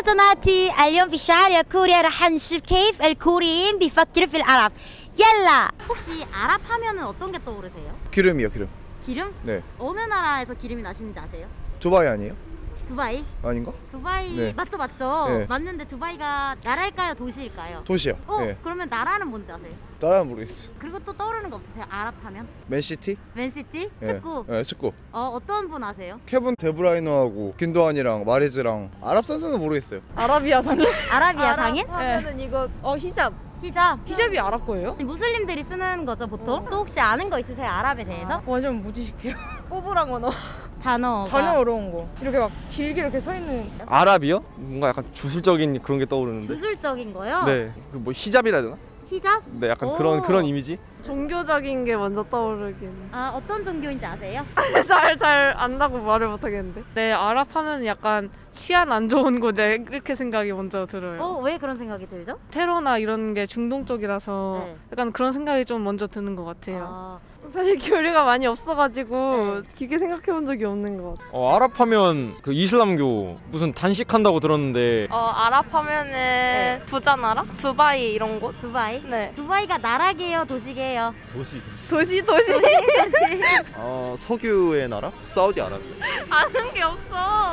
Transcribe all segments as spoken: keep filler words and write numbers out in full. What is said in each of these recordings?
مواطناتي اليوم في شارع كوريا راح نشوف كيف الكوريين بيفكروا في العرب. يلا. 혹시 아랍 하면은 어떤 게 떠오르세요? 기름이요, 기름. 기름? 네. 어느 나라에서 기름이 나시는지 아세요? 두바이 아니에요? 두바이? 아닌가? 두바이 네. 맞죠, 맞죠? 네. 맞는데 두바이가 나라일까요, 도시일까요? 도시요. 어, 네. 그러면 나라는 뭔지 아세요? 나라는 모르겠어. 그리고 또 떠오르는 거 없으세요? 아랍 하면? 맨시티? 맨시티? 네. 축구? 네, 축구. 어, 어떤 분 아세요? 케빈 데브라이너하고 균도안이랑 마레즈랑 아랍 선수는 모르겠어요. 아라비아 상인? 아라비아 상인? 하면은 이거 어 히잡. 히잡? 히잡이 아랍 거예요? 무슬림들이 쓰는 거죠, 보통? 또 혹시 아는 거 있으세요, 아랍에 대해서? 완전 무지식해요. 꼬부랑 언어. 단어가 단어 어려운 거. 이렇게 막 길게 이렇게 서 있는. 아랍이요? 뭔가 약간 주술적인 그런 게 떠오르는데. 주술적인 거요? 네. 그 뭐 히잡이라 해야 되나? 히잡? 네, 약간 오. 그런 그런 이미지. 종교적인 게 먼저 떠오르긴. 아, 어떤 종교인지 아세요? 잘 잘 안다고 말을 못 하겠는데. 네, 아랍 하면 약간 치안 안 좋은 곳 네, 이렇게 생각이 먼저 들어요. 어, 왜 그런 생각이 들죠? 테러나 이런 게 중동 쪽이라서 네. 약간 그런 생각이 좀 먼저 드는 것 같아요. 아, 사실 교류가 많이 없어가지고 네. 깊게 생각해 본 적이 없는 것 같아요. 어, 아랍 하면 그 이슬람교 무슨 단식한다고 들었는데 어, 아랍 하면은 네. 부자 나라? 두바이 이런 곳? 두바이? 네. 두바이가 나라게요, 도시게요? 도시. 도시 도시. 어, 석유의 나라? 사우디아라비아. 아는 게 없어.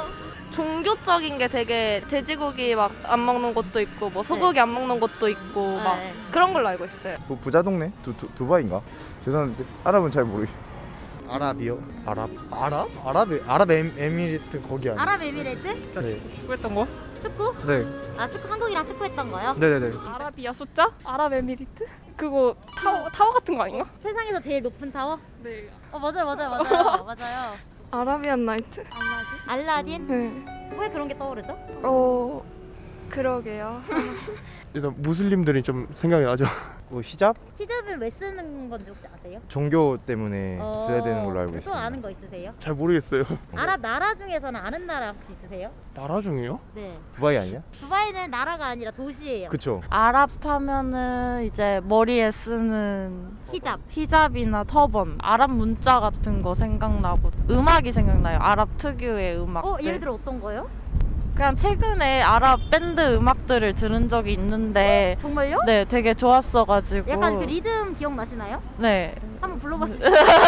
종교적인 게 되게 돼지고기 막 안 먹는 곳도 있고 뭐 소고기 안 먹는 곳도 있고 막 네. 그런 걸로 알고 있어요. 부, 부자 동네? 두, 두, 두바이인가? 죄송한데 아랍은 잘 모르겠어요. 아랍이요? 아랍? 아랍? 아랍 아랍 에미리트 거기 아니에요? 아랍에미레이트? 네. 축구했던 거? 축구? 네. 아, 축구 한국이랑 축구했던 거요? 네네네. 아라비아 숫자? 아랍에미리트? 그거 타워 타워 같은 거 아닌가? 세상에서 제일 높은 타워? 네. 어, 맞아요, 맞아요, 맞아요, 맞아요. 아라비안 나이트? 알라딘? 네. 왜 그런 게 떠오르죠? 어 그러게요. 일단 무슬림들이 좀 생각이 나죠. 뭐 히잡? 히잡은 왜 쓰는 건지 혹시 아세요? 종교 때문에 어, 돼야 되는 걸로 알고 또 있습니다. 아는 거 있으세요? 잘 모르겠어요. 아랍 나라 중에서는 아는 나라 혹시 있으세요? 나라 중에요? 네. 두바이 아니야? 두바이는 나라가 아니라 도시예요. 그쵸. 아랍 하면은 이제 머리에 쓰는 히잡. 히잡이나 터번, 아랍 문자 같은 거 생각나고 음악이 생각나요. 아랍 특유의 음악들. 어, 예를 들어 어떤 거요? 그냥 최근에 아랍 밴드 음악들을 들은 적이 있는데 정말요? 네, 되게 좋았어가지고 약간 그 리듬 기억나시나요? 네, 한번 불러봤어요.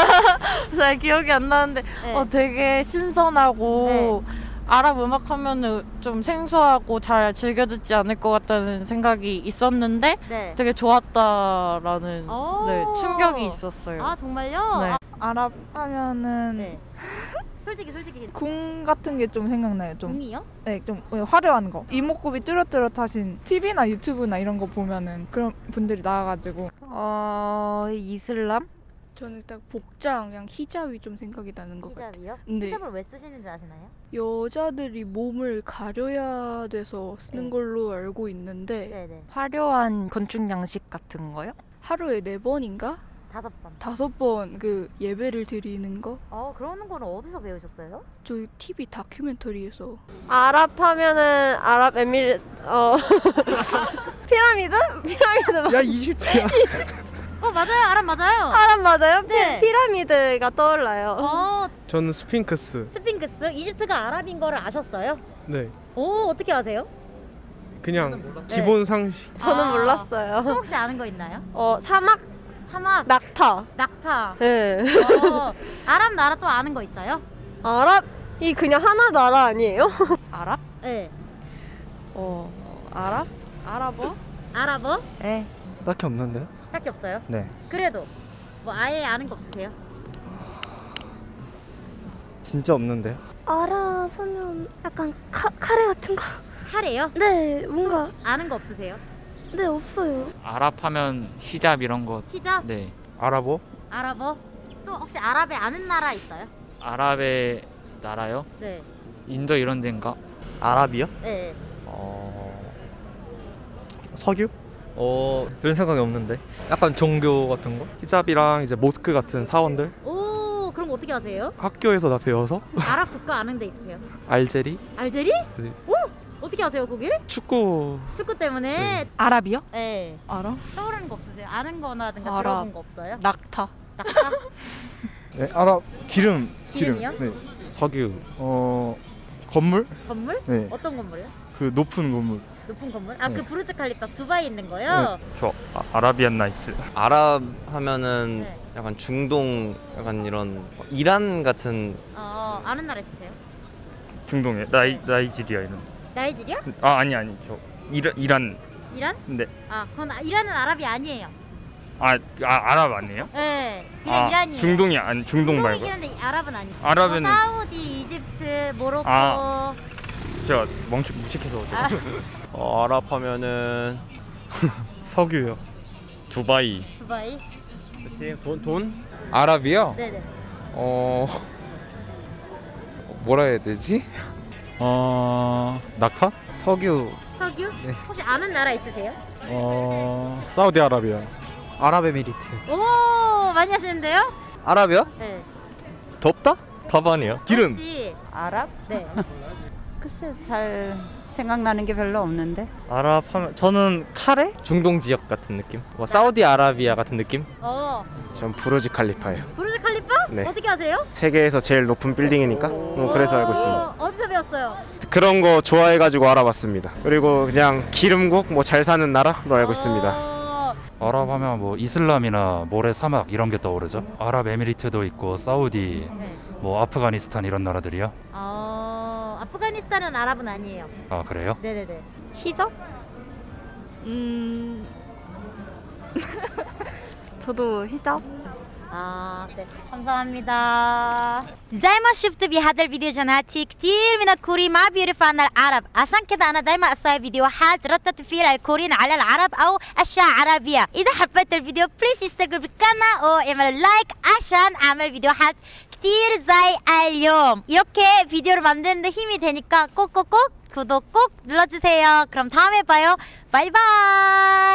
잘 기억이 안 나는데 네. 어, 되게 신선하고 네. 아랍 음악 하면은 좀 생소하고 잘 즐겨 듣지 않을 것 같다는 생각이 있었는데 네. 되게 좋았다라는 오. 네, 충격이 있었어요. 아, 정말요? 네. 아, 아랍 하면은 네. 솔직히 솔직히 궁 같은 게 좀 생각나요. 좀, 궁이요? 네, 좀 화려한 거. 이목구비 뚜렷뚜렷하신 티비나 유튜브나 이런 거 보면은 그런 분들이 나와가지고. 어 이슬람? 저는 일단 복장, 그냥 히잡이 좀 생각이 나는 것 같아요. 히잡이요? 네. 히잡을 왜 쓰시는지 아시나요? 여자들이 몸을 가려야 돼서 쓰는 네. 걸로 알고 있는데 네네. 화려한 건축 양식 같은 거요? 하루에 네 번인가? 다섯 번. 다섯 번 그 예배를 드리는 거? 어, 그러는 거는 어디서 배우셨어요? 저희 티비 다큐멘터리에서. 아랍 하면은 아랍에미리 어 피라미드? 피라미드 야 이집트야. 어, 맞아요. 아랍 맞아요. 아랍 맞아요? 네. 피, 피라미드가 떠올라요. 어, 저는 스핑크스. 스핑크스? 이집트가 아랍인 거를 아셨어요? 네. 오, 어떻게 아세요? 그냥 네. 기본 상식. 저는 아. 몰랐어요. 또 혹시 아는 거 있나요? 어 사막 사막, 낙타. 낙타. 네. 어, 아랍 나라 또 아는 거 있어요? 아랍이 그냥 하나 나라 아니에요? 아랍? 네. 어, 아랍? 아랍어? 아랍어? 네. 딱히 없는데요? 딱히 없어요? 네. 그래도 뭐 아예 아는 거 없으세요? 진짜 없는데요? 아랍 하면 약간 카, 카레 같은 거? 카레요? 네, 뭔가 아는 거 없으세요? 네, 없어요. 아랍 하면 히잡 이런 거. 히잡? 네. 아랍어? 아랍어? 또 혹시 아랍에 아는 나라 있어요? 아랍의 나라요? 네. 인도 이런 데인가? 아랍이요? 네. 어... 석유? 어 그런 생각이 없는데 약간 종교 같은 거? 히잡이랑 이제 모스크 같은 사원들 오, 그런 거 어떻게 아세요? 학교에서 다 배워서 아랍 국가 아는 데 있으세요? 알제리? 알제리? 네. 오! 어떻게 아세요, 거길? 축구. 축구 때문에? 네. 아랍이요? 네. 알아? 떠오르는 거 없으세요? 아는 거나든가 아랍. 들어본 거 없어요? 낙타. 낙타? 네, 아랍 기름. 기름이요? 기름. 네. 석유. 어 건물? 건물? 네. 어떤 건물이요? 그 높은 건물. 높은 건물? 아, 네. 그 부르즈 칼리파 두바이 있는 거요? 저 아, 아라비안 나이츠. 아랍 하면은 네. 약간 중동 약간 이런 이란 같은 어, 아는 나라 있으세요? 중동에 나이 나이지리아 이런. 나이지리아? 아 아니 아니 저 이란 이란. 이란? 네. 아, 그건 아- 이란은 아랍이 아니에요. 아, 아 아랍 아니에요? 네, 그냥 아, 이란이에요. 중동이 아니 중동 말고. 중동이긴 한데 아랍은 아니고. 아랍에는- 뭐 사우디, 이집트, 모로코. 아. 제가 멍치 무식해서. 아. 어, 아랍 하면은 석유요. 두바이. 두바이? 그치 돈? 돈? 아랍이요? 네네. 어 뭐라 해야 되지? 어 낙타? 석유. 석유? 네. 혹시 아는 나라 있으세요? 어 사우디아라비아. 아랍에미리트. 오, 많이 하시는데요? 아랍이요? 네. 덥다? 답 아니에요? 기름. 혹시 아랍? 네. 글쎄 잘 생각나는 게 별로 없는데. 아랍 하면 저는 카레? 중동 지역 같은 느낌? 뭐 사우디아라비아 같은 느낌? 어, 전 부르즈 칼리파예요. 부르즈 칼리파? 네. 어떻게 아세요? 세계에서 제일 높은 빌딩이니까 뭐 그래서 알고 있습니다. 어, 어디서 배웠어요? 그런 거 좋아해가지고 알아봤습니다. 그리고 그냥 기름국 뭐 잘 사는 나라로 알고 있습니다. 어, 아랍 하면 뭐 이슬람이나 모래 사막 이런 게 떠오르죠. 아랍에미리트도 있고 사우디, 네. 뭐 아프가니스탄 이런 나라들이요. 어, 아프가니스탄은 아랍은 아니에요. 아 그래요? 네네네. 히잡? 음. 저도 히잡. آه 감사합니다. زي ما شفتوا بهذا الفيديو جناتي كتير من الكوري ما بيعرفوا عن العرب، عشان كده أنا دايما أسوي فيديوهات ردت فيها الكوريين على العرب أو أشياء عربية. إذا حبيت الفيديو بليز اشتركوا بالقناة واعملوا لايك عشان أعمل فيديوهات كتير زي اليوم. 이렇게 비디오를 만드는데 힘이 되니까 꼭꼭꼭 구독 꼭 눌러주세요. 그럼 다음에 봐요. 바이바이.